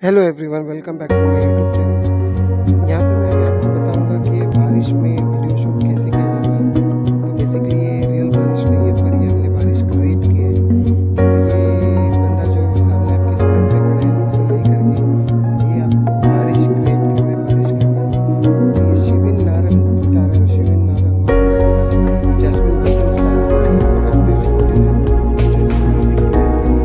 Hello everyone, welcome back to my YouTube channel. यहाँ पे मैं अभी आपको बताऊंगा कि बारिश में वीडियो शूट कैसे किया जाता है। तो बेसिकली ये रियल बारिश नहीं है, पर ये हमने बारिश क्रिएट की है। तो ये बंदा जो सामने आपके स्क्रीन पे खड़ा है, नोजल नहीं करके ये आप बारिश क्रिएट कर रहे हैं, बारिश कर रहे हैं। तो ये शिविन नारंग स्टार है, शिविन नारंग और जैस्मिन बसंत स्टार का म्यूजिक वीडियो है। जैसे म्यूजिक के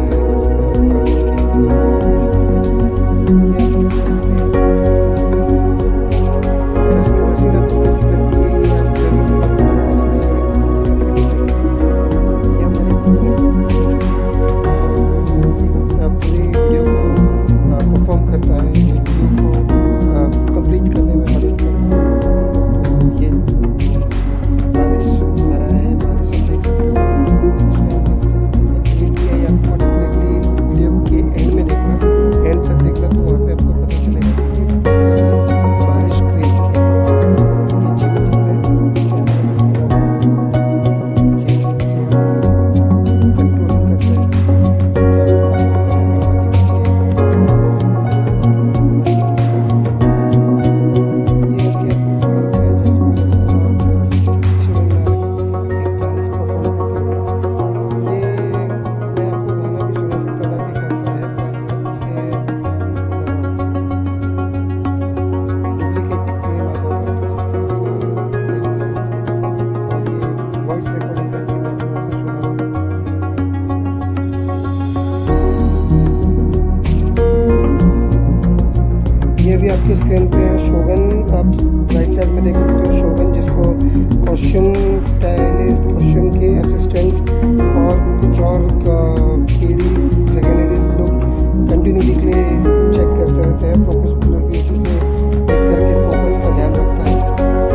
ये भी आपकी स्क्रीन पे है शोगन। आप राइट साइड में देख सकते हो शोगन, जिसको कॉस्ट्यूम स्टाइलिस्ट, कॉस्ट्यूम के असिस्टेंट्स और कुछ और पीडीज सेकेंडरीज लोग कंटिन्यूटी के लिए चेक करते रहते हैं। फोकस पुलर भी इसी से देख करके फोकस का ध्यान रखता है।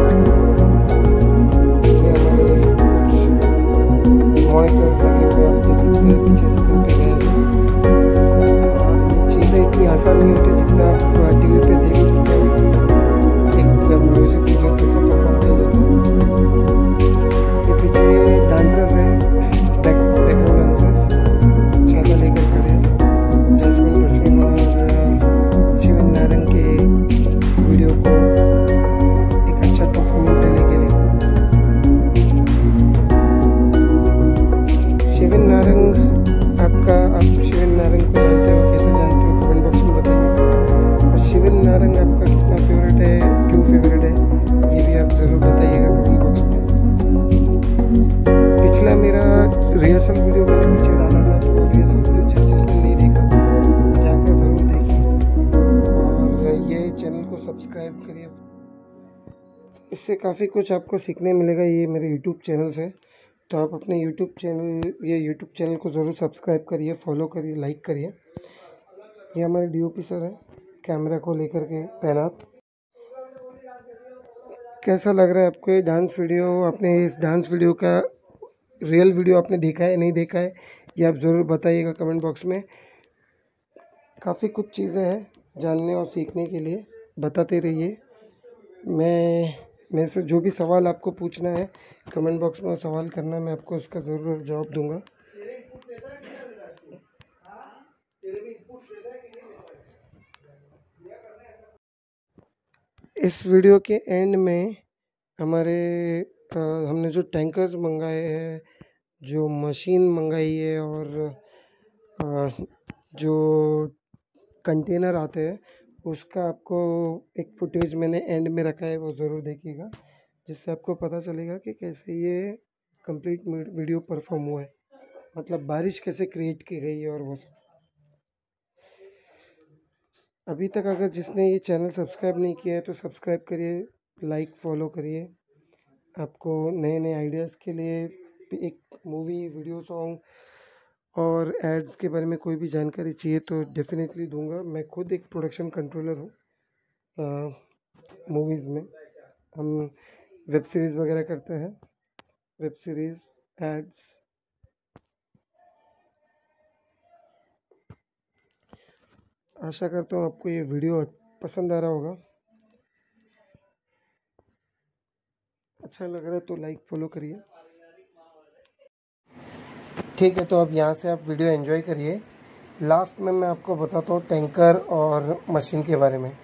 ये हमारे कुछ मॉनिटर्स लगे हुए आप देख सकते हैं पीछे स्क्रीन पे है। और ये चीज़ें इतनी आसान नहीं होती जितना आप टीवी पे देख सकते हो। एक म्यूजिक वीडियो कैसे परफॉर्म किया जाता है। ये पीछे डांसर है, बैकग्राउंड डांसर्स चादर लेकर खड़े हैं। जैस्मिन बसीन और शिविन नारंग के वीडियो को एक अच्छा परफॉर्मेंस देने के लिए। शिविन नारंग आप शिविन नारंग को जानते हो, कैसे जानते हो कमेंट बॉक्स में बताइए। और शिविन नारंग आपका कितना फेवरेट है, क्यों फेवरेट है, ये भी आप ज़रूर बताइएगा कमेंट बॉक्स में। पिछला मेरा रिहर्सल वीडियो मैंने पीछे डाला था, तो रिहर्सल वीडियो जिसने नहीं देखा जाकर ज़रूर देखिए और ये चैनल को सब्सक्राइब करिए। इससे काफ़ी कुछ आपको सीखने मिलेगा। ये मेरे यूट्यूब चैनल से, तो आप अपने यूट्यूब चैनल को ज़रूर सब्सक्राइब करिए, फॉलो करिए, लाइक करिए। ये हमारे डीओपी सर है, कैमरा को लेकर के तैनात। कैसा लग रहा है आपको ये डांस वीडियो? आपने इस डांस वीडियो का रियल वीडियो आपने देखा है, नहीं देखा है, ये आप ज़रूर बताइएगा कमेंट बॉक्स में। काफ़ी कुछ चीज़ें हैं जानने और सीखने के लिए, बताते रहिए। मैं से जो भी सवाल आपको पूछना है कमेंट बॉक्स में सवाल करना, मैं आपको उसका ज़रूर जवाब दूंगा। इस वीडियो के एंड में हमने जो टैंकर्स मंगाए हैं, जो मशीन मंगाई है और जो कंटेनर आते हैं, उसका आपको एक फुटेज मैंने एंड में रखा है, वो ज़रूर देखिएगा, जिससे आपको पता चलेगा कि कैसे ये कंप्लीट वीडियो परफॉर्म हुआ है, मतलब बारिश कैसे क्रिएट की गई है और वो सब। अभी तक अगर जिसने ये चैनल सब्सक्राइब नहीं किया है तो सब्सक्राइब करिए, लाइक फॉलो करिए। आपको नए नए आइडियाज़ के लिए एक मूवी, वीडियो, सॉन्ग और एड्स के बारे में कोई भी जानकारी चाहिए तो डेफिनेटली दूंगा। मैं खुद एक प्रोडक्शन कंट्रोलर हूँ। मूवीज़ में हम वेब सीरीज़ वगैरह करते हैं, वेब सीरीज़, एड्स। आशा करता हूँ आपको ये वीडियो पसंद आ रहा होगा। अच्छा लग रहा है तो लाइक फॉलो करिए। ठीक है, तो अब यहाँ से आप वीडियो एंजॉय करिए। लास्ट में मैं आपको बताता हूँ टैंकर और मशीन के बारे में।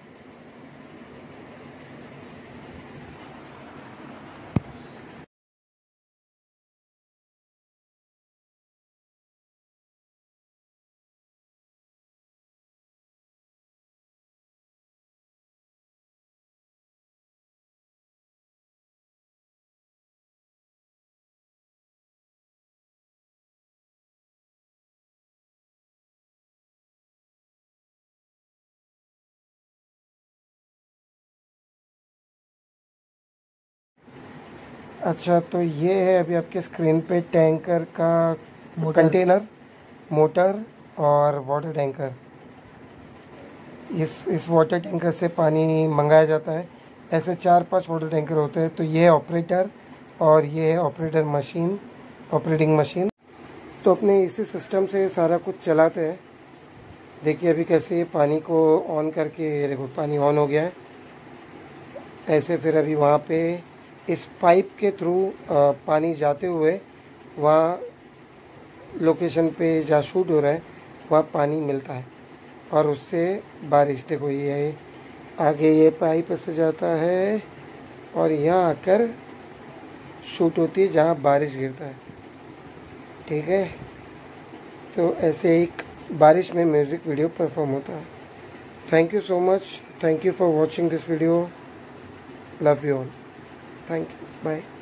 अच्छा, तो ये है अभी आपके स्क्रीन पे टैंकर का कंटेनर, मोटर और वाटर टैंकर। इस वाटर टैंकर से पानी मंगाया जाता है। ऐसे 4-5 वाटर टैंकर होते हैं। तो ये है ऑपरेटर और ये है ऑपरेटिंग मशीन। तो अपने इसी सिस्टम से सारा कुछ चलाते हैं। देखिए अभी कैसे पानी को ऑन करके, देखो पानी ऑन हो गया है। ऐसे फिर अभी वहाँ पे इस पाइप के थ्रू पानी जाते हुए वहाँ लोकेशन पे जहाँ शूट हो रहा है वहाँ पानी मिलता है और उससे बारिश, देखो ये आगे ये पाइप से जाता है और यहाँ आकर शूट होती है जहाँ बारिश गिरता है। ठीक है, तो ऐसे एक बारिश में म्यूज़िक वीडियो परफॉर्म होता है। Thank you so much, thank you for watching this video, love you all, thank you, bye.